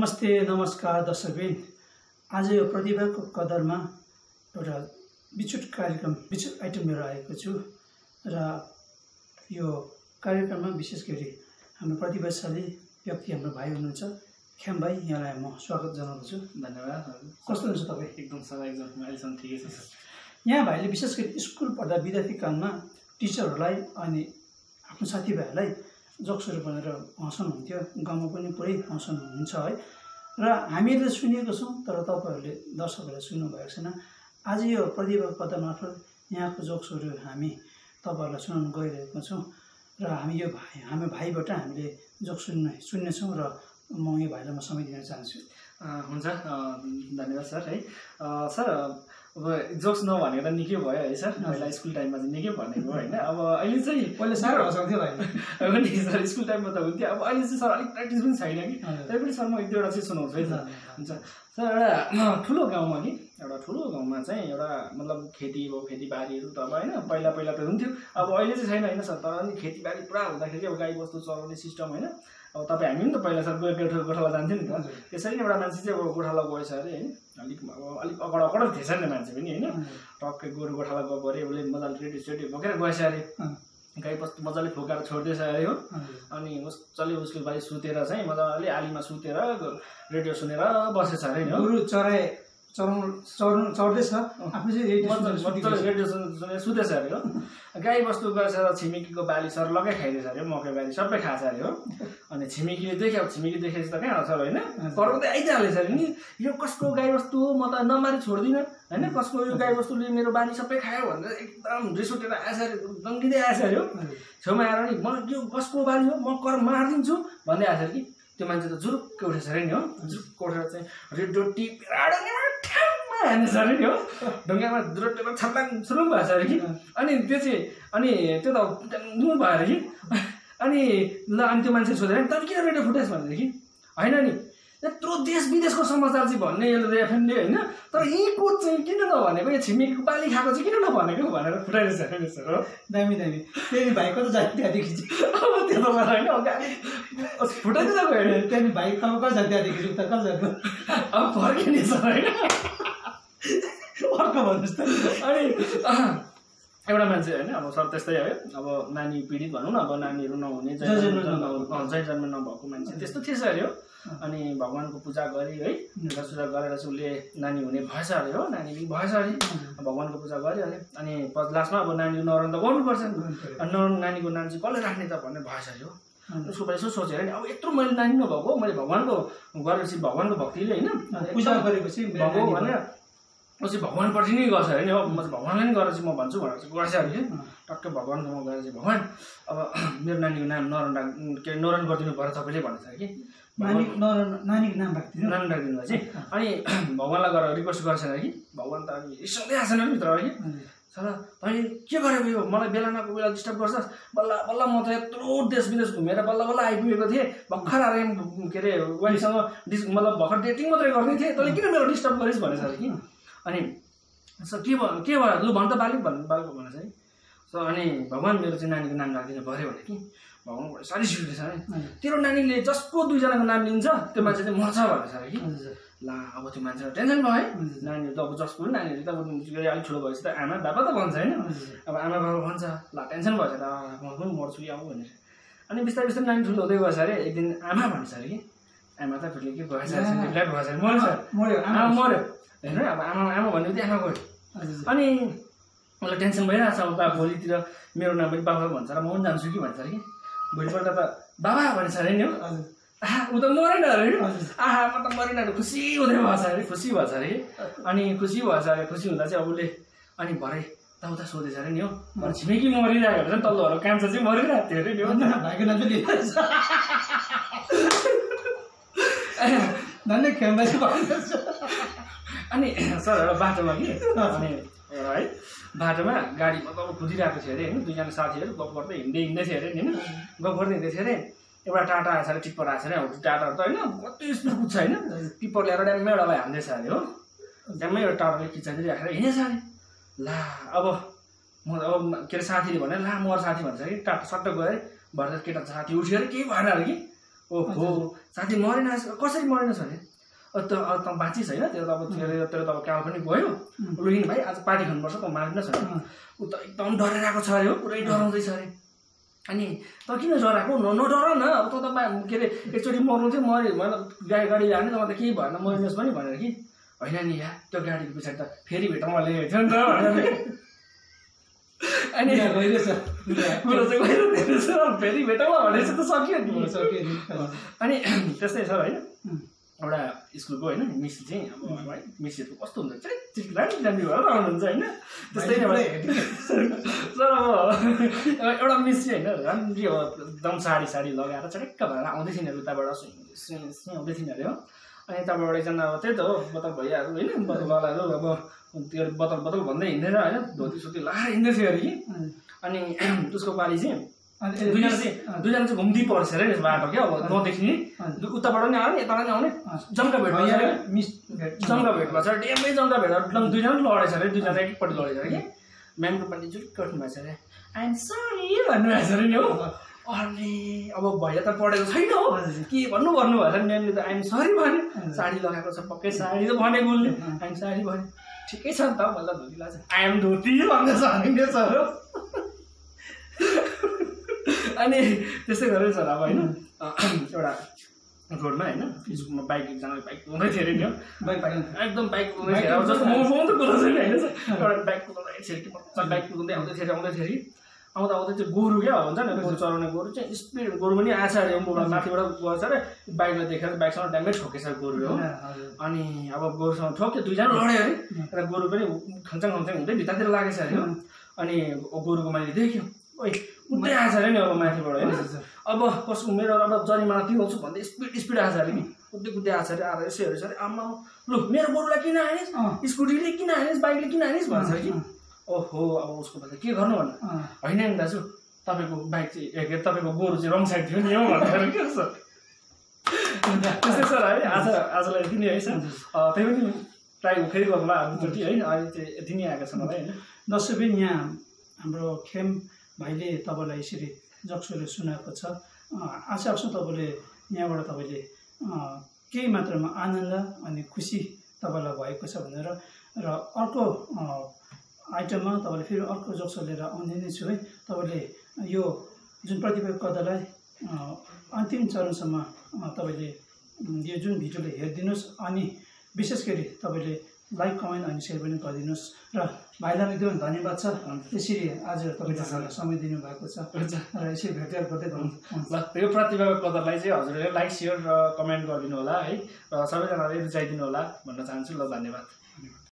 नमस्ते नमस्कार दर्शकबिन। आज यो प्रतिभाको कदरमा एउटा बिछुट कार्यक्रम बिछुट आइटम लिएर आएको छु र यो कार्यक्रममा विशेष गरी हाम्रो प्रतिभाशाली व्यक्ति हाम्रो भाइ हुनुहुन्छ ख्याम भाइ, यहाँलाई म स्वागत जनाउँछु। धन्यवाद। कस्तो हुनुहुन्छ तपाईँ? एकदम सर, एकदम अहिलेसम्म ठिकै छ सर। यहाँ भाइले विशेष गरी स्कुल पढ्दा विद्यार्थी कालमा टिचरहरूलाई अनि आफ्नो साथीभाइहरूलाई जोक्सहरू भनेर हँसाउनुहुन्थ्यो, गाउँमा पनि पुरै हँसाउनुहुन्छ है। र हामीले सुनेको छौँ तर तपाईँहरूले दर्शकहरूले सुन्नुभएको छैन। आज यो प्रतिभाको कदर मार्फत यहाँको जोक्सहरू हामी तपाईँहरूलाई सुनाउन गइरहेको छौँ र हामी भाइबाट हामीले जोक सुन्नेछौँ र म यो भाइलाई म समय दिन चाहन्छु। हुन्छ, धन्यवाद सर। है सर, अब जोक्स नभनेको त निकै भयो है सर। पहिला स्कुल टाइममा चाहिँ निकै भनेको होइन। अब अहिले चाहिँ पहिला साह्रो हँसाउँथ्यो भाइ पनि सर, स्कुल टाइममा त हुन्थ्यो। अब अहिले चाहिँ सर अलिक प्र्याक्टिस पनि छैन कि, त्यही पनि सर म एक दुईवटा चाहिँ सुनाउँछु है सर। हुन्छ सर, एउटा ठुलो गाउँमा नि एउटा ठुलो गाउँमा चाहिँ एउटा मतलब खेतीबारीहरू त अब होइन, पहिला त हुन्थ्यो, अब अहिले चाहिँ छैन होइन सर। तर पनि खेतीबारी पुरा हुँदाखेरि अब गाई बस्तु चलाउने सिस्टम होइन। अब तपाईँ हामी पनि त पहिला सर गोठाला जान्थ्यो नि त। त्यसरी नै एउटा मान्छे चाहिँ अब गोठाला गएछ अरे होइन। अलिक अकड थिएछ नि त मान्छे पनि होइन। टक्कै गोरु गोठाला गएको अरे, उसले मजाले रेडियो बोकेर गएछ अरे, गाई बस्तु मजाले फुकाएर छोडिदिएछ अरे हो। अनि मजाले उसको बारी सुतेर चाहिँ मजाले आलीमा सुतेर रेडियो सुनेर बसेछ अरे हो। गोरु चढ्दैछ, आफ्नो चाहिँ रेडियो सुनेर सुतेछ अरे हो। गाई बस्तु गएछ, छिमेकीको बाली सर लगाइ खाइदिएछ अरे, मकै बाली सबै खाएछ अरे हो। अनि छिमेकीले देखेपछि त कहाँ आउँछ होइन, कराउँदै आइदिइहालेछ अरे नि, यो कसको गाई बस्तु हो, म त नमारी छोड्दिनँ होइन, कसको यो गाई बस्तुले मेरो बाली सबै खायो भनेर एकदम रिस उठेर आएछ अरे, दङ्गिँदै आएछ अरे हो। छेउमा आएर नि मलाई यो कसको बाली हो, म कर मारिदिन्छु भन्दै आएछ अरे कि। त्यो मान्छे त जुरुक्क उठेछ अरे नि हो। जुरुक्क उठेर चाहिँ रेडियो टिपेर हानेछ अरे नि हो। ढुङ्गामा रोटेर छर्लाङ सुरुङ भएछ अरे कि। अनि त्यो त नु भयो अरे कि। अनि त्यो मान्छेले सोधेर तर किन रेडियो फुटेछ भनेदेखि कि होइन नि, यत्रो देश विदेशको समाचार चाहिँ भन्ने यसले एफएमले होइन, तर यहीँको चाहिँ किन नभनेको, यो छिमेकीको बाली खाएको चाहिँ किन नभनेको भनेर फुटाइरहेछ अरे सर हो। दामी त्यहाँदेखि भाइको त जाति त्यहाँदेखि अब त्यो त होइन, फुटाइदिँदा गयो अरे। त्यहाँदेखि भाइ अब कहाँ जाति त्यहाँदेखि त कहाँ जानु, अब फर्किने सर होइन, अर्को भन्नुहोस् त। अनि एउटा मान्छे होइन, अब सर त्यस्तै है, अब नानी पीडित भनौँ न, अब नानीहरू नहुने जय जन्म नभएको मान्छे त्यस्तो थिएछ अरे हो। अनि भगवान्को पूजा गरी है, पूजा गरेर चाहिँ उसले नानी हुने भएछ अरे हो। नानी पनि भएछ अरे, भगवान्को पूजा गऱ्यो अरे। अनि लास्टमा अब नानी नरन त गर्नुपर्छ, नानीको नाम चाहिँ कसले राख्ने त भन्ने भएछ अरे हो। उसको यसो सोचेर नि, अब यत्रो मैले नानी नभएको, मैले भगवान्को गरेपछि भगवान्को भक्तिले होइन पूजा गरेपछि भएको भनेर ऊ चाहिँ भगवान्पट्टि नै गर्छ अरे नि हो। म चाहिँ भगवान्लाई नै गरेर चाहिँ म भन्छु भनेर चाहिँ गर्छ अरे कि। टक्कै भगवान्कोमा गएर चाहिँ भगवान् अब मेरो नानीको नाम नरन गरिदिनु पर्यो तपाईँले भनेछ अरे कि। नानीको नाम राखिदिनु भएपछि अनि भगवान्लाई गएर रिक्वेस्ट गर्छ अरे कि। भगवान् त अनि रिसाउँदै आएछन् अरे भित्र अरे कि। सर तैँले के गरेको यो, मलाई बेला नको बेला डिस्टर्ब गर्छस्, बल्ल म त यत्रो देश विदेश घुमेर बल्ल आइपुगेको थिएँ, भर्खर आएर के अरे वाइफसँग मतलब भर्खर डेटिङ मात्रै गर्ने थिएँ, तैँले किन मेरो डिस्टर्ब गरिस् भनेछ अरे कि। अनि सर के भयो लु भन् त बालिक भनेछ है। सो अनि भगवान् मेरो चाहिँ नानीको नाम राखिदिनु पऱ्यो भने कि। भगवान् साह्रै सिरियस है, तेरो नानीले जसको दुईजनाको नाम लिन्छ त्यो मान्छे चाहिँ मर्छ भनेछ अरे कि। ला अब त्यो मान्छे टेन्सन भयो है। नानीहरू त अब जसको नानीहरू त अब अलिक ठुलो भएपछि त आमा बाबा त भन्छ होइन, अब आमा बाबा भन्छ, ला टेन्सन भएछ त म पनि मर्छु कि अब भनेर। अनि बिस्तारै नानी ठुलो हुँदै गएछ अरे। एक दिन आमा भन्छ अरे कि, आमा त फेरि के भएछ मर्यो होइन। अब आमा भनेपछि आमा गयो। अनि मलाई टेन्सन भइरहेको छ, अब बा भोलितिर मेरो नाम पनि बाबा भन्छ र म पनि जान्छु कि भन्छ अरे कि। भोलिपल्ट त बाबा भनेछ अरे नि हो। आहा ऊ त मरेन अरे, आहा म त मरेन अरे, खुसी हुँदै भएछ अरे, खुसी भएछ अरे। अनि खुसी भएछ अरे, खुसी हुँदा चाहिँ अब उसले अनि भरे उता सोधेछ अरे नि हो। छिमेकी मरिरहेको रहेछ, तल्लोहरू कान्छा चाहिँ मरिरहेको थियो अरे नि हो। भाइको नाम चाहिँ धन्य खेल्दै अनि सर एउटा बाटोमा कि, अनि है बाटोमा गाडी मतलब कुदिरहेको थियो अरे होइन। दुईजना साथीहरू गफ गर्दै हिँड्दै थियो अरे होइन, गफ गर्दै हिँड्दै थियो अरे। एउटा टाटा आएछ अरे, टिप्पर आएछ अरे। टाटाहरू त होइन कति स्पिड कुद्छ होइन, टिप्पर ल्याएर ड्याम्मै एउटालाई हान्दैछ अरे हो। ड्याम्मै एउटा टाटाले खिचाइदिएर राखेर हिँडेछ अरे। ला अब के अरे साथीले भने ला म साथी भन्छ कि टाटा सट्ट गयो अरे। भएर केटा साथी उठ्यो अरे, केही भएन अरे कि। ओहो साथी मरेन कसरी मरेन छ अरे त बाँचिस् होइन तेरो त अब तेरो त अब काल पनि गयो लुहिन भाइ आज पार्टी खानुपर्छ त मारिनुहोस् होइन ऊ त एकदम डरेर आएको छ अरे हो पुरै डराउँदैछ अरे अनि त किन डराएको नडर न अब त के अरे एकचोटि मर्नु थियो मऱ्यो भने गाडी हाल्ने त त केही भएन मरिनुहोस् पनि भनेर कि होइन नि या त्यो गाडीको पछाडि त फेरि भेटौँला लेखेको थियो नि त भनेर अनि कुरो चाहिँ गइरहेछ फेरि भेटौँला भनेर चाहिँ त सक्यो नि अनि त्यस्तै छ होइन एउटा स्कुलको होइन मिस चाहिँ अब है मिसहरू कस्तो हुन्छ राम्रो राम्रो भएर आउनुहुन्छ होइन त्यस्तै तर अब एउटा मिस चाहिँ होइन राम्री हो एकदम साडी लगाएर चटक्क भएर आउँदै थिएन अरे उताबाट आउँदै थिएन अरे हो अनि यताबाट एकजना अब त्यही त हो बोतल भैयाहरू होइन बोतलवालाहरू अब त्यो बोतल भन्दै हिँडेर होइन धोती सोती लगाएर हिँड्दै थियो अरे कि अनि उसको पालि चाहिँ दुईजना चाहिँ घुम्दै पर्छ अरे बाटो क्या अब नदेखिने उताबाट नि आउने यताबाट नि आउने जम्का भेट जम्का भेट भएछ डेमै जम्का भेट एकदम दुईजना लडेछ अरे दुईजना एकपट्टि लडेछ अरे कि म्यामको पनि जुट कट्नु भएको छ अरे आइएम सरी भन्नुभएको छ अरे नि हो अरे अब भैया त पढेको छैन हो के भन्नु भएर म्यामले त आइएम सरी भन्यो साडी लगाएको छ पक्कै साडी त भनेको उसले आइएम साडी भन्यो ठिकै छ नि त मलाई धोती लाग्छ आइएम धोती भन्दैछ भने सर अनि त्यस्तै गरेर सर अब होइन एउटा रोडमा होइन स्कुलमा बाइक एकजनाले बाइक कुदाउँदै थियो अरे नि एकदम बाइक कुदाउँदै थियो अब जस्तो म त कुदाउँछु नि होइन एउटा बाइक कुदाउँदै थियो बाइक कुदाउँदै आउँदै थियो अरे आउँदा त्यो गोरु क्या हुन्छ नि गोरु चलाउने गोरु चाहिँ स्पिड गोरु पनि आएछ अरे मोबाइल माथिबाट गएछ अरे बाइकलाई देखेर बाइकसँग ड्यामेज ठोकेछ गोरु हो अनि अब गोरुसँग ठोक्यो दुईजना लड्यो अरे र गोरु पनि खङ्चाङ हुँदै भित्रतिर लागेछ अरे हो अनि गोरुको मैले देख्यो ओइ उठ्दै आएछ अरे नि अब माथिबाट होइन अब कसको मेरो अब जरिमाना तिर्छु भन्दै स्पिड आएछ अरे नि कुद्दै आएछ अरे आएर यसो हेरेछ अरे आम्मा लु मेरो गोरुलाई किन हानिस् स्कुटीले किन हानिस् बाइकले किन हानिस् भन्छ कि ओहो अब उसको त के गर्नु भन्नु होइन नि दाजु तपाईँको बाइक चाहिँ तपाईँको गोरु चाहिँ रङ साइड थियो नि हो भनेर के सर त्यस्तै सर है आजलाई यति नै है सर त्यही पनि ट्राई फेरि गर्नुला हामीचोटि है अहिले चाहिँ यति नै आएको छ मलाई होइन दर्शकबिन यहाँ हाम्रो खेम भाइले तपाईँलाई यसरी जक्सोले सुनाएको छ आशा गर्छु तपाईँले यहाँबाट तपाईँले केही मात्रामा आनन्द अनि खुसी तपाईँलाई भएको छ भनेर र अर्को आइटममा तपाईँले फेरि अर्को जक्सो लिएर आउने नै छु है तपाईँले यो जुन प्रतिभा कथालाई अन्तिम चरणसम्म तपाईँले यो जुन भिडियोले हेरिदिनुहोस् अनि विशेष गरी तपाईँले लाइक कमेन्ट अनि सेयर पनि गरिदिनुहोस् र भाइलाई एकदमै धन्यवाद छ यसरी आज तपाईँले समय दिनुभएको छ र यसरी भेटघाट गर्दै गर्नु ल यो प्रतिभाको कदरलाई चाहिँ हजुरहरूले लाइक सेयर र कमेन्ट गरिदिनु होला है र सबैजनाले रुचाइदिनु होला भन्न चाहन्छु ल धन्यवाद